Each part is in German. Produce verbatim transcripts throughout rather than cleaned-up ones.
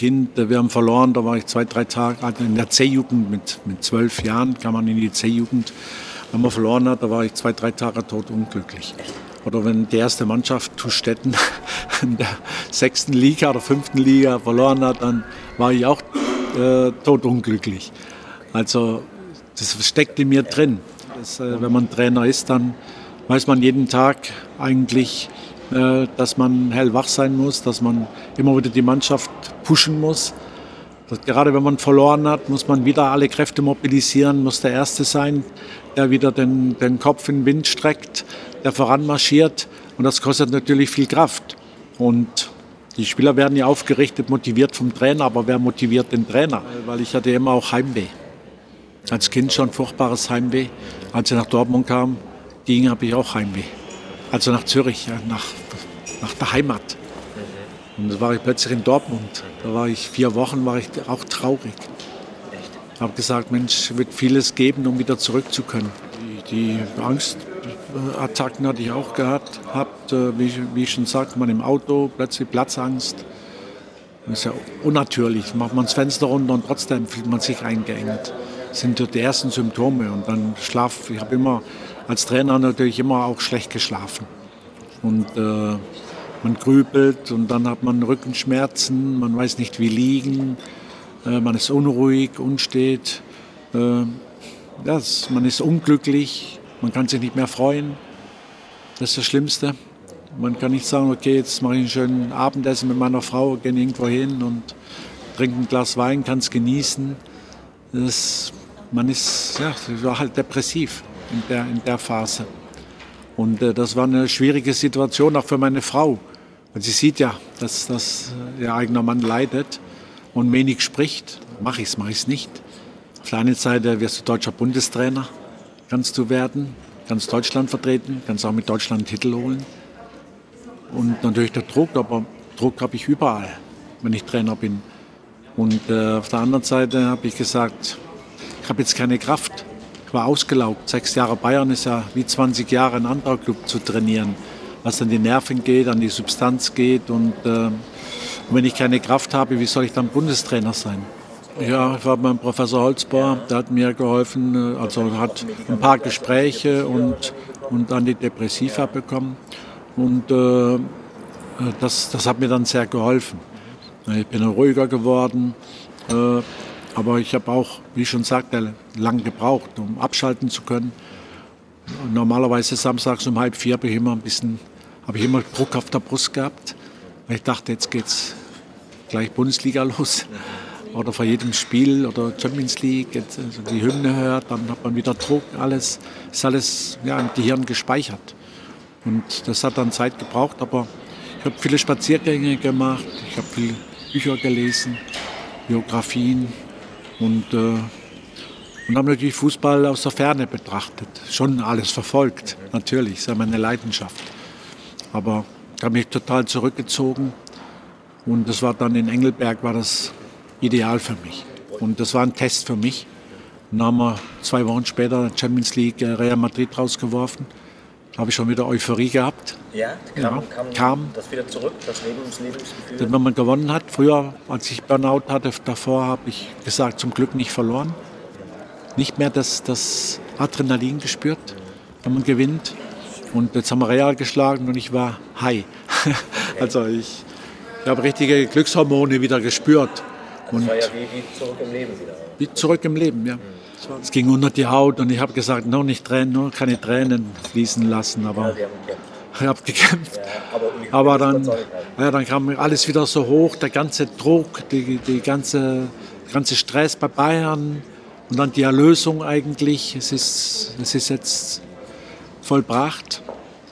Kind, wir haben verloren, da war ich zwei, drei Tage, also in der C-Jugend, mit, mit zwölf Jahren kam man in die C-Jugend. Wenn man verloren hat, da war ich zwei, drei Tage totunglücklich. Oder wenn die erste Mannschaft Tustetten in der sechsten Liga oder fünften Liga verloren hat, dann war ich auch äh, totunglücklich. Also das steckt in mir drin. Das, äh, wenn man Trainer ist, dann weiß man jeden Tag eigentlich, äh, dass man hellwach sein muss, dass man immer wieder die Mannschaft pushen muss. Dass gerade wenn man verloren hat, muss man wieder alle Kräfte mobilisieren, muss der Erste sein, der wieder den, den Kopf in den Wind streckt, der voranmarschiert. Und das kostet natürlich viel Kraft. Und die Spieler werden ja aufgerichtet, motiviert vom Trainer, aber wer motiviert den Trainer? Weil ich hatte immer auch Heimweh. Als Kind schon furchtbares Heimweh. Als ich nach Dortmund kam, ging, habe ich auch Heimweh. Also nach Zürich, nach, nach der Heimat. Und da war ich plötzlich in Dortmund. Da war ich vier Wochen, war ich auch traurig. Ich habe gesagt, Mensch, es wird vieles geben, um wieder zurück zu können. Die, die Angstattacken hatte ich auch gehabt. Habt, wie, wie ich schon sagte, man im Auto, plötzlich Platzangst. Das ist ja unnatürlich. Macht man das Fenster runter und trotzdem fühlt man sich eingeengt. Das sind die ersten Symptome. Und dann Schlaf. Ich habe immer als Trainer natürlich immer auch schlecht geschlafen. Und äh, man grübelt und dann hat man Rückenschmerzen, man weiß nicht wie liegen, äh, man ist unruhig, unstet, äh, das, man ist unglücklich, man kann sich nicht mehr freuen. Das ist das Schlimmste. Man kann nicht sagen, okay, jetzt mache ich einen schönen Abendessen mit meiner Frau, gehe irgendwo hin und trinke ein Glas Wein, kann es genießen. Das, man ist, ja, ich war halt depressiv in der, in der Phase. Und äh, das war eine schwierige Situation auch für meine Frau. Weil sie sieht ja, dass, dass ihr eigener Mann leidet und wenig spricht. Mache ich es, mache ich es nicht. Auf der einen Seite wirst du deutscher Bundestrainer, kannst du werden, kannst Deutschland vertreten, kannst auch mit Deutschland einen Titel holen. Und natürlich der Druck, aber Druck habe ich überall, wenn ich Trainer bin. Und äh, auf der anderen Seite habe ich gesagt, ich habe jetzt keine Kraft. Ich war ausgelaugt. Sechs Jahre Bayern ist ja wie zwanzig Jahre ein anderer Club zu trainieren. Was an die Nerven geht, an die Substanz geht. Und, äh, und wenn ich keine Kraft habe, wie soll ich dann Bundestrainer sein? Ja, ich war beim Professor Holzbauer, der hat mir geholfen, also hat ein paar Gespräche und, und Antidepressiva bekommen. Und äh, das, das hat mir dann sehr geholfen. Ich bin ruhiger geworden, äh, aber ich habe auch, wie ich schon sagte, lange gebraucht, um abschalten zu können. Normalerweise samstags um halb vier habe ich immer ein bisschen, habe ich immer Druck auf der Brust gehabt, weil ich dachte, jetzt geht's gleich Bundesliga los oder vor jedem Spiel oder Champions League, jetzt, also die Hymne hört, dann hat man wieder Druck, alles ist alles ja, im Gehirn gespeichert. Und das hat dann Zeit gebraucht, aber ich habe viele Spaziergänge gemacht, ich habe viele Bücher gelesen, Biografien und äh, Und habe natürlich Fußball aus der Ferne betrachtet. Schon alles verfolgt, natürlich, das ist ja meine Leidenschaft. Aber ich habe mich total zurückgezogen. Und das war dann in Engelberg, war das ideal für mich. Und das war ein Test für mich. Und dann haben wir zwei Wochen später Champions League Real Madrid rausgeworfen. Da habe ich schon wieder Euphorie gehabt. Ja, kam, ja, kam, kam das wieder zurück, das Lebens, Lebensgefühl? Denn wenn man gewonnen hat, früher, als ich Burnout hatte, davor habe ich gesagt, zum Glück nicht verloren. Nicht mehr das, das Adrenalin gespürt, wenn man gewinnt. Und jetzt haben wir Real geschlagen und ich war high. Also ich, ich habe richtige Glückshormone wieder gespürt. Also und es war ja wie, wie zurück im Leben wieder. Wie zurück im Leben, ja. Es ging unter die Haut und ich habe gesagt, no, nicht Tränen, no, keine Tränen fließen lassen. Aber Ja, Sie haben gekämpft. ich habe gekämpft. Ja, aber aber dann, ja, dann kam alles wieder so hoch, der ganze Druck, die, die ganze, der ganze Stress bei Bayern. Und dann die Erlösung eigentlich, es ist, es ist jetzt vollbracht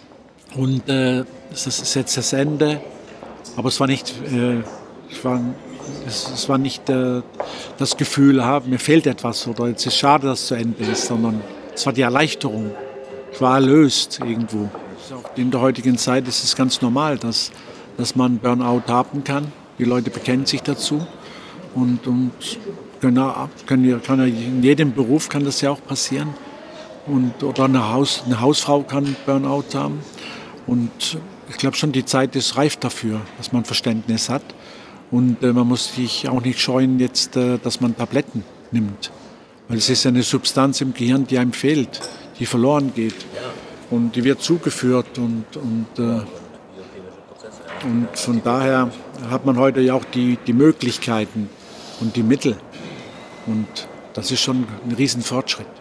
und äh, es ist jetzt das Ende. Aber es war nicht, äh, es war, es, es war nicht äh, das Gefühl, ah, mir fehlt etwas oder jetzt ist es schade, dass es zu Ende ist, sondern es war die Erleichterung. Ich war erlöst irgendwo. In der heutigen Zeit ist es ganz normal, dass, dass man Burnout haben kann. Die Leute bekennen sich dazu und, und Können, können, kann, in jedem Beruf kann das ja auch passieren. Und, oder eine, Haus, eine Hausfrau kann Burnout haben. Und ich glaube schon, die Zeit ist reif dafür, dass man Verständnis hat. Und äh, man muss sich auch nicht scheuen, jetzt, äh, dass man Tabletten nimmt. Weil es ist eine Substanz im Gehirn, die einem fehlt, die verloren geht. Und die wird zugeführt. Und, und, äh, und von daher hat man heute ja auch die, die Möglichkeiten und die Mittel. Und das ist schon ein Riesenfortschritt.